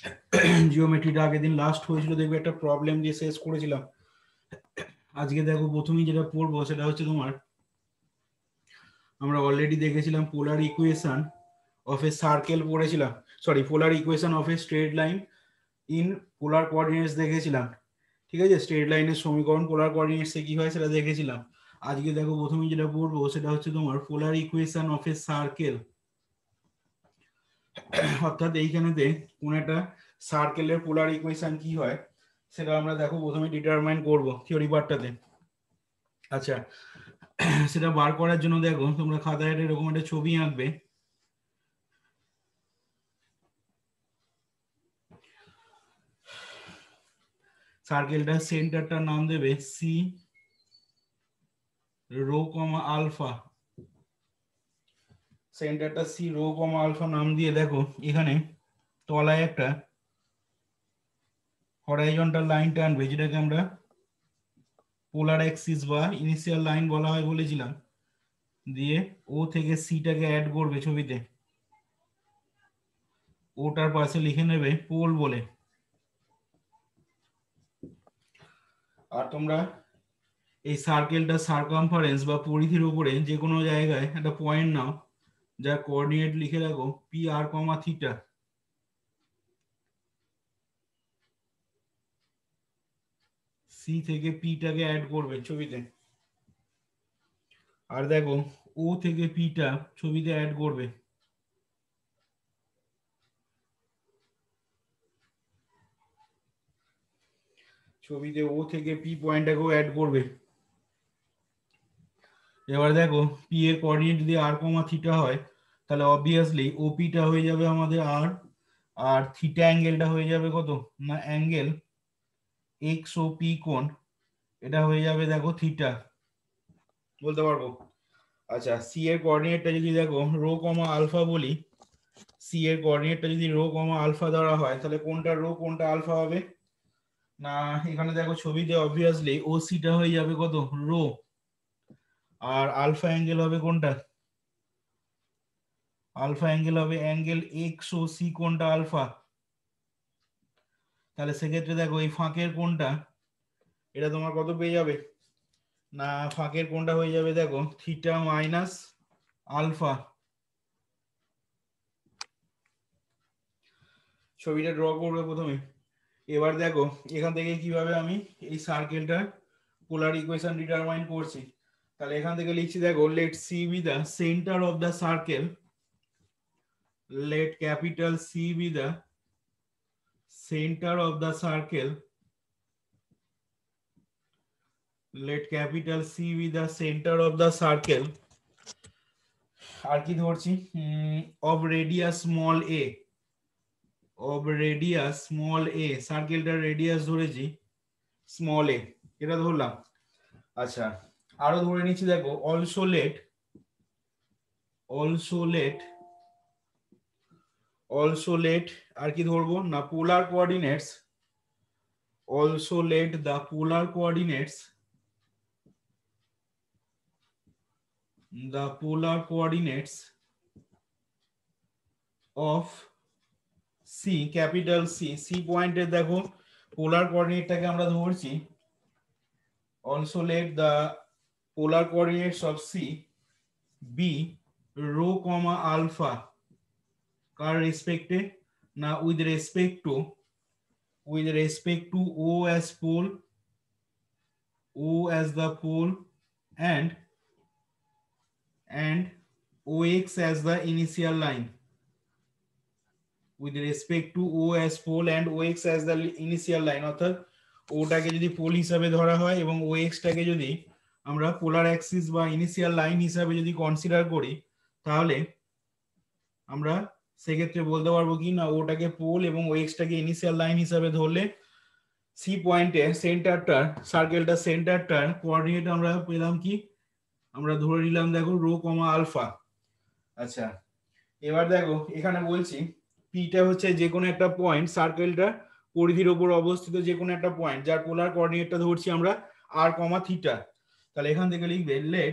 জিওমেট্রিটা আগের দিন লাস্ট হয়েছিল, দেখবে একটা প্রবলেম দিয়ে শেষ করেছিলাম। আজকে দেখো প্রথমেই যেটা পড়বো সেটা হচ্ছে তোমার, আমরা অলরেডি দেখেছিলাম polar equation of a circle পড়েছিলাম, sorry polar equation of a straight line in polar coordinates দেখেছিলাম। ঠিক আছে, স্ট্রেট লাইনের সমীকরণ পোলার কোঅর্ডিনেটসে কি হয় সেটা দেখেছিলাম। আজকে দেখো প্রথমেই যেটা পড়বো সেটা হচ্ছে তোমার polar equation of a circle, অর্থাৎ এইখানেতে কোন একটা সার্কেলের পোলার ইকুয়েশন কি হয় সেটা আমরা দেখো প্রথমে ডিটারমাইন করব থিওরি পার্টটাতে। আচ্ছা, সেটা বার করার জন্য দেখো তোমরা খাতায় এরকম একটা ছবি আঁকবে। সার্কেলটার সেন্টারটার নাম দেবে সি রো কমা আলফা, সেন্টারটা সি রো কমা আলফা নাম দিয়ে দেখো এখানে তলায় একটা হরাইজন্টাল লাইন টানবে, যেটাকে আমরা পোলার অ্যাক্সিস বা ইনিশিয়াল লাইন বলা হয় বলেছিলাম। দিয়ে ও থেকে সিটাকে অ্যাড করবে ছবিতে, ওটার পাশে লিখে নেবে পোল বলে। আর তোমরা এই সার্কেলটা সার্কামফারেন্স বা পরিধির উপরে যে কোনো জায়গায় একটা পয়েন্ট নাও, যার কোঅর্ডিনেট লিখে রাখো P R comma theta. C থেকে পিটাকে অ্যাড করবে ছবিতে, আর দেখো ও থেকে পিটা ছবিতে অ্যাড করবে। ছবিতে ও থেকে পি পয়েন্টটাকেও অ্যাড করবে। এবার দেখো পি এর কোঅর্ডিনেট যদি আর কমা থিটা হয়, তাহলে অবভিয়াসলি ওপিটা হয়ে যাবে আমাদের আর, আর থিটা অ্যাঙ্গেলটা হয়ে যাবে কত না অ্যাঙ্গেল এক্স ও পি কোণ, এটা হয়ে যাবে দেখো থিটা, বলতে পারবো। আচ্ছা, সি এর কোঅর্ডিনেটটা যদি দেখো রো কমা আলফা বলি, সি এর কোঅর্ডিনেটটা যদি রো কমা আলফা ধরা হয়, তাহলে কোনটা রো কোনটা আলফা হবে না, এখানে দেখো ছবিতে অবভিয়াসলি ও সিটা হয়ে যাবে কত রো, আর আলফা অ্যাঙ্গেল হবে কোনটা, আলফা অ্যাঙ্গেল হবে অ্যাঙ্গেল এক্স ও সি কোনটা আলফা। তাহলে সেক্ষেত্রে দেখো এই ফাঁকের কোনটা, এটা তোমার কত পেয়ে যাবে না, ফাঁকের কোনটা হয়ে যাবে দেখো থিটা মাইনাস আলফা। ছবিটা ড্র করবে প্রথমে। এবার দেখো এখান থেকে কিভাবে আমি এই সার্কেলটার পোলার ইকুয়েশন ডিটারমাইন করছি। তাহলে এখান থেকে লিখছি দেখো let C be the centre of the circle, let capital C be the center of the circle, let capital C be the center of the circle, আর কি ধরছি of radius small a, of radius small a, সার্কেলটার radius ধরেছি small a, এটা ধরলাম। আচ্ছা, আরো ধরে নিচ্ছি দেখো also let, also let, also let আর কি ধরবো না polar coordinates, also let the polar coordinates, the polar coordinates of C, capital C, C পয়েন্টে দেখো পোলার কোঅর্ডিনেটটাকে আমরা ধরছি also let the polar coordinates of C be rho comma alpha, কার রেসপেক্টে না with respect to O as pole, O as the pole, and OX as the initial line, with respect to O as pole and OX as the initial line, অর্থাৎ ওটাকে যদি pole হিসাবে ধরা হয় এবং OX টাকে যদি আমরা পোলার অ্যাক্সিস বা ইনিশিয়াল লাইন হিসাবে যদি কনসিডার করি, তাহলে আমরা সেক্ষেত্রে বলতে পারবো কি না ওটাকে পোল এবং OX টাকে ইনিশিয়াল লাইন হিসাবে ধরলে সি পয়েন্টে সেন্টারটার, সার্কেলটার সেন্টারটার কোঅর্ডিনেট আমরা পেলাম কি, আমরা ধরে নিলাম দেখো রো কমা আলফা। আচ্ছা, এবার দেখো এখানে বলছি পিটা হচ্ছে যে কোনো একটা পয়েন্ট সার্কেলটা পরিধির উপর অবস্থিত যে কোনো একটা পয়েন্ট, যার পোলার কোঅর্ডিনেটটা ধরছি আমরা আর কমা থিটা। তাহলে এখান থেকে লিখবে লেট,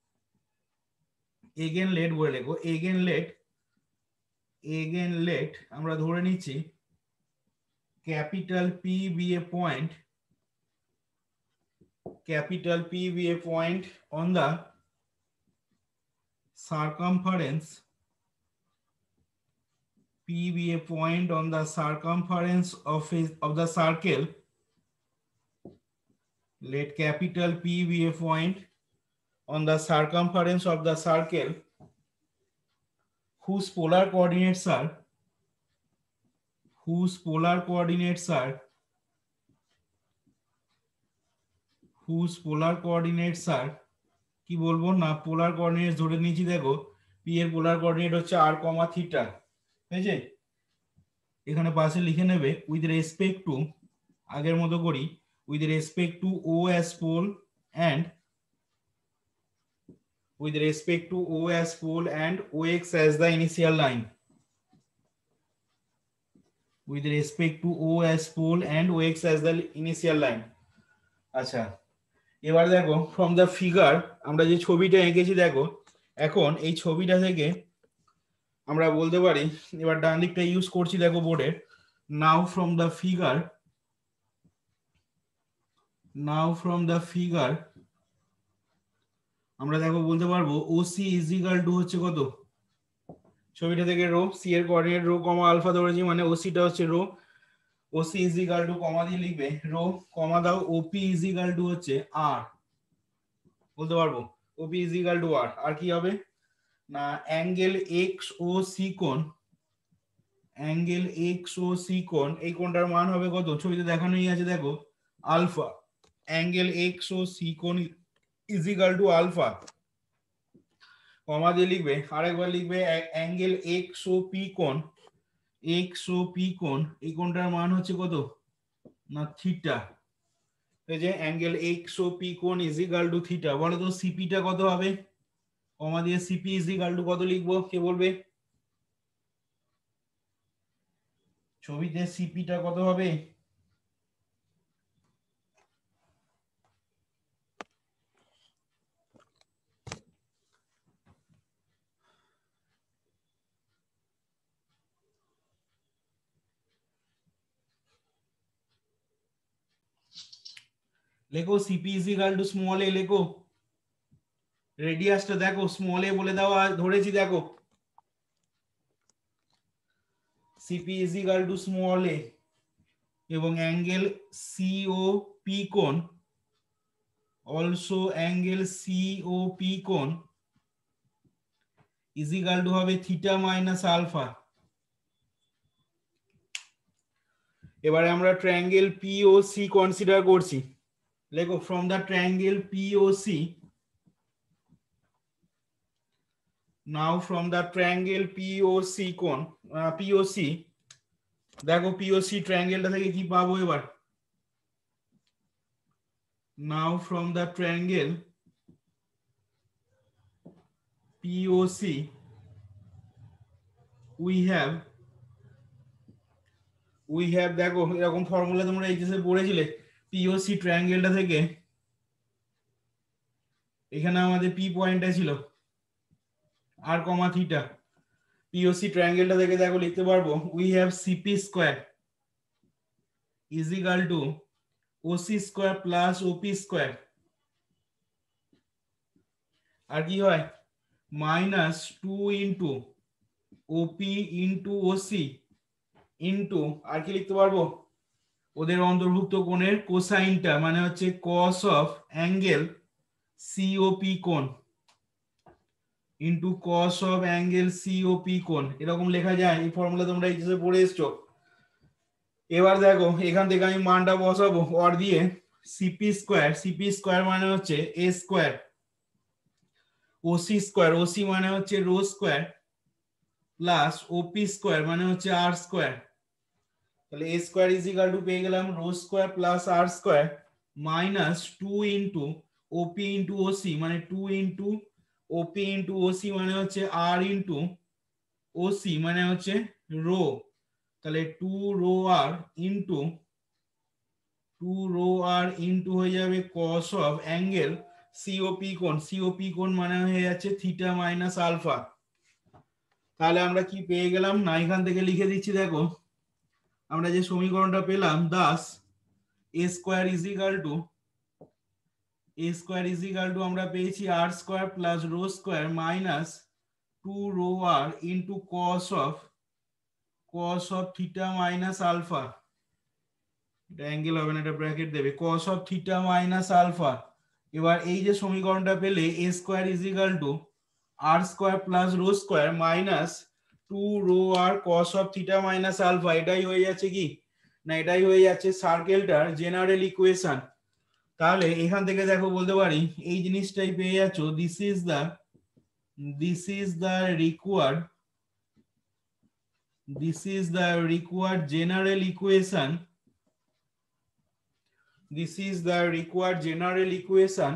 এগেন লেট বলে লেখো, এগেন লেট আমরা ধরে নিচ্ছি capital P be a point, capital P be a point on the circumference, P be a point on the circumference of the circle. Let capital P be a point on the circumference of the circle whose polar coordinates are whose polar coordinates are কি বলবো না polar coordinates ধরে নিয়েছি দেখো p এর polar coordinate হচ্ছে r, theta, ঠিক আছে? এখানে পাশে লিখে নেবে উইথ রেসপেক্ট টু, আগের মতো করি, with respect to o as pole and with respect to o as pole and ox as the initial line, with respect to o as pole and ox as the initial line. আচ্ছা, এবার দেখো from the figure আমরা যে ছবিটা এঁকেছি দেখো, এখন এই ছবিটা থেকে আমরা বলতে পারি, এবার ডান দিকটা ইউজ করছি দেখো বোর্ডে, নাও ফ্রম দ্য ফিগার আমরা দেখো বলতে পারবো OC ইজ ইকুয়াল টু হচ্ছে কত, ছবিটা থেকে রো, সি এর কোঅর্ডিনেট রো কমা আলফা ধরেছি, মানে ওসিটা হচ্ছে rho, OC is equal to comma দিয়ে লিখবে রো কমা দাও OP ইজ ইকুয়াল টু হচ্ছে আর, বলতে পারবো OP is equal to r, আর কি হবে না অ্যাঙ্গেল এক্স ও সি কোণ, এই কোণটার মান হবে কত, ছবিতে দেখানোই আছে দেখো alpha, angle X O C কোণ is equal to alpha, comma দিয়ে লিখবে, আরেকবার লিখবে অ্যাঙ্গেল এক্স ও পি কোণ, এই কোণটার মান হচ্ছে কত না থিটা, এই যে অ্যাঙ্গেল এক্স ও পি কোণ ইজ ইকুয়াল টু থিটা। বলো তো সিপি টা কত হবে, কমা দিয়ে সিপি ইজ ইকুয়াল টু কত লিখবো, কে বলবে? ছবিতে সিপি টা কত হবে? লেখো CP is equal to small a, লেখো রেডিয়াসটা দেখো স্মল এ বলে দেওয়া ধরেছি দেখো, CP is equal to small a এবং অ্যাঙ্গেল সিওপি কোণ, অলসো অ্যাঙ্গেল সিওপি কোণ ইজ ইকুয়াল টু হবে থিটা মাইনাস আলফা। এবারে আমরা ট্রায়াঙ্গেল পিওসি কনসিডার করছি, লেখো from the triangle POC, now from the triangle POC কোণ, পিওসি দেখো পিওসি ট্রায়াঙ্গেলটা থেকে কি পাবো এবার, now from the triangle POC we have দেখো এরকম ফর্মুলা তোমরা এইচএসে পড়েছিলে, POC ট্রায়াঙ্গেলটা থেকে এখানে আমাদের পি পয়েন্টটা ছিল আর কমা থিটা, POC ট্রায়াঙ্গেলটা থেকে দেখো লিখতে পারবো we have CP square is equal to OC square plus OP square, আর কি হয় minus 2 into OP into OC into আর কি লিখতে পারবো ওদের অন্তর্ভুক্ত কোণের কোসাইনটা, মানে হচ্ছে cos অফ অ্যাঙ্গেল COP কোণ into cos of angle COP কোণ, এরকম লেখা যায়, এই ফর্মুলা তোমরা এইচএসে পড়ে এসছো। এবার দেখো এখান থেকে আমি মানটা বসাবো অর দিয়ে, সিপি স্কয়ার মানে হচ্ছে a square, OC square, OC মানে হচ্ছে rho square, plus OP square মানে হচ্ছে আর স্কয়ার, তাহলে a square is equal to পেয়ে গেলাম rho square plus r square minus 2 into OP into OC, মানে 2 ইনটু ওপি ইনটু ওসি মানে হচ্ছে আর ইনটু ওসি মানে হচ্ছে রো, তাহলে 2 রো আর ইনটু হয়ে যাবে cos অফ অ্যাঙ্গেল সিওপি কোণ মানে হয়ে যাচ্ছে থিটা মাইনাস আলফা। তাহলে আমরা কি পেয়ে গেলাম না, এখান থেকে লিখে দিচ্ছি দেখো আমরা যে সমীকরণটা পেলাম thus a square is equal to আমরা পেয়েছি r square plus rho square minus 2 rho r into cos of theta minus alpha. এটা অ্যাঙ্গেল হবে না, এটা ব্র্যাকেট দেবে, cos of theta minus alpha. এবার এই যে সমীকরণটা পেলে a square is equal to r square plus rho square minus 2 rho r cos of theta minus alpha, এটাই হয়ে যাচ্ছে কি না, এটাই হয়ে যাচ্ছে সার্কেলটার জেনারেল ইকুয়েশন। তাহলে এখান থেকে দেখো বলতে পারি এই জিনিসটাই পেয়ে যাচ্ছ, this is the required general equation, this is the required general equation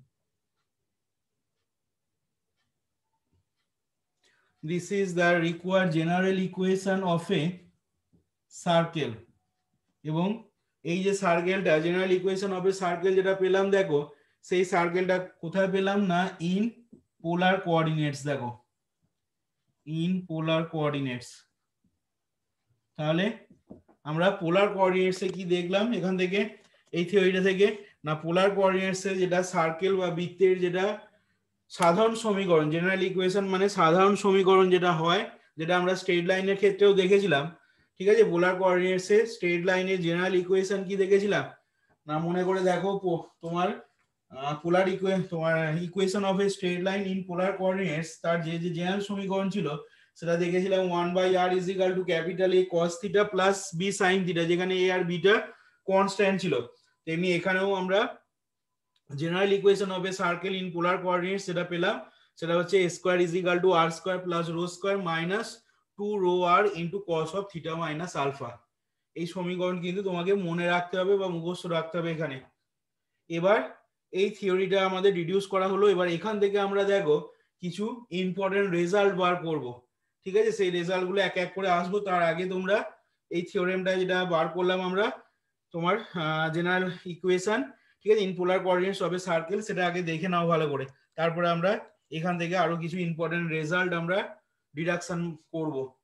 of a circle। এবং এই যে সার্কেলটা general equation of a circle যেটা পেলাম দেখো, সেই সার্কেলটা কোথায় পেলাম না, ইন পোলার কোঅর্ডিনেটস। দেখো ইন পোলার কোঅর্ডিনেটস। তাহলে আমরা পোলার কোঅর্ডিনেটসে কি দেখলাম এখান থেকে, এই থিওরিটা থেকে না, পোলার কোঅর্ডিনেটসে যেটা সার্কেল বা বৃত্তের যেটা সাধারণ সমীকরণ, জেনারেল ইকুয়েশন মানে সাধারণ সমীকরণ যেটা হয়, যেটা আমরা স্ট্রেট লাইনের ক্ষেত্রেও দেখেছিলাম, ঠিক আছে। পোলার কোঅর্ডিনেটসে স্ট্রেট লাইনের জেনারেল ইকুয়েশন কি দেখেছিলাম না, মনে করে দেখো তোমার তোমার equation of a straight line in polar coordinates, তার যে যে জেনারেল সমীকরণ ছিল সেটা দেখেছিলাম 1/r is equal to capital A cos theta plus B sin theta, যেখানে A আর B টা কনস্ট্যান্ট ছিল। তেমনি এখানেও আমরা general equation of a circle in polar coordinates সেটা পেলাম, সেটা হচ্ছে a square is equal to r square plus rho square minus 2 rho r into cos of theta minus alpha. এই সমীকরণ কিন্তু তোমাকে মনে রাখতে হবে বা মুখস্থ রাখতে হবে এখানে। এবার এই থিওরিটা আমাদের রিডিউস করা হলো, এবার এখান থেকে আমরা দেখো কিছু ইম্পর্টেন্ট রেজাল্ট বার করব, ঠিক আছে। সেই রেজাল্ট গুলো এক এক করে আসবো, তার আগে তোমরা এই থিওরেমটা যেটা বার করলাম আমরা, তোমার জেনারেল ইকুয়েশন, ঠিক আছে, in polar coordinates of a circle, সেটা আগে দেখে নাও ভালো করে, তারপরে আমরা এখান থেকে আরো কিছু ইম্পর্টেন্ট রেজাল্ট আমরা ডিডাকশন করব।